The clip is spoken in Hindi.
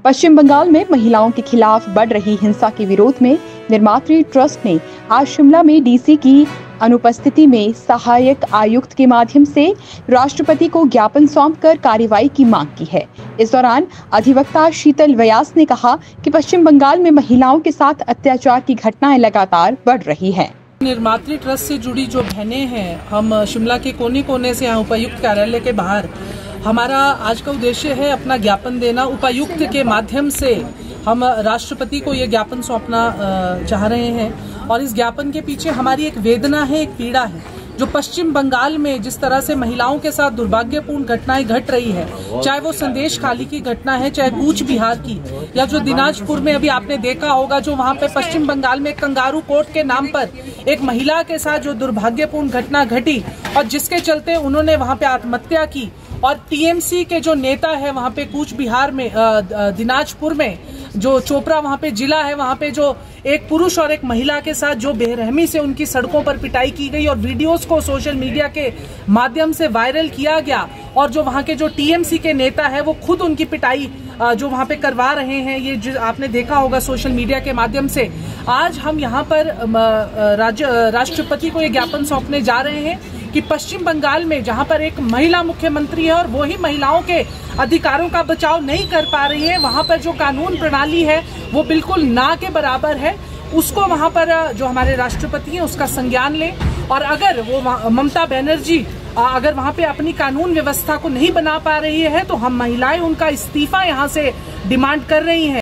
पश्चिम बंगाल में महिलाओं के खिलाफ बढ़ रही हिंसा के विरोध में निर्मात्री ट्रस्ट ने आज शिमला में डीसी की अनुपस्थिति में सहायक आयुक्त के माध्यम से राष्ट्रपति को ज्ञापन सौंपकर कार्रवाई की मांग की है। इस दौरान अधिवक्ता शीतल व्यास ने कहा कि पश्चिम बंगाल में महिलाओं के साथ अत्याचार की घटनाएं लगातार बढ़ रही हैं। निर्मात्री ट्रस्ट से जुड़ी जो बहनें हैं, हम शिमला के कोने कोने से यहाँ उपायुक्त कार्यालय के बाहर हमारा आज का उद्देश्य है अपना ज्ञापन देना। उपायुक्त के माध्यम से हम राष्ट्रपति को ये ज्ञापन सौंपना चाह रहे हैं और इस ज्ञापन के पीछे हमारी एक वेदना है, एक पीड़ा है। जो पश्चिम बंगाल में जिस तरह से महिलाओं के साथ दुर्भाग्यपूर्ण घटनाएं घट रही है, चाहे वो संदेश खाली की घटना है, चाहे कूच बिहार की, या जो दिनाजपुर में अभी आपने देखा होगा जो वहां पे पश्चिम बंगाल में कंगारू कोर्ट के नाम पर एक महिला के साथ जो दुर्भाग्यपूर्ण घटना घटी और जिसके चलते उन्होंने वहां पे आत्महत्या की। और टीएमसी के जो नेता है वहां पे कूच बिहार में दिनाजपुर में जो चोपड़ा वहां पे जिला है, वहां पे जो एक पुरुष और एक महिला के साथ जो बेरहमी से उनकी सड़कों पर पिटाई की गई और वीडियोस को सोशल मीडिया के माध्यम से वायरल किया गया, और जो वहां के जो टीएमसी के नेता है वो खुद उनकी पिटाई जो वहां पे करवा रहे हैं, ये जो आपने देखा होगा सोशल मीडिया के माध्यम से। आज हम यहाँ पर राष्ट्रपति को ये ज्ञापन सौंपने जा रहे हैं कि पश्चिम बंगाल में जहां पर एक महिला मुख्यमंत्री है और वो ही महिलाओं के अधिकारों का बचाव नहीं कर पा रही है, वहां पर जो कानून प्रणाली है वो बिल्कुल ना के बराबर है, उसको वहां पर जो हमारे राष्ट्रपति हैं उसका संज्ञान लें। और अगर वो ममता बनर्जी अगर वहां पे अपनी कानून व्यवस्था को नहीं बना पा रही है तो हम महिलाएं उनका इस्तीफा यहां से डिमांड कर रही हैं।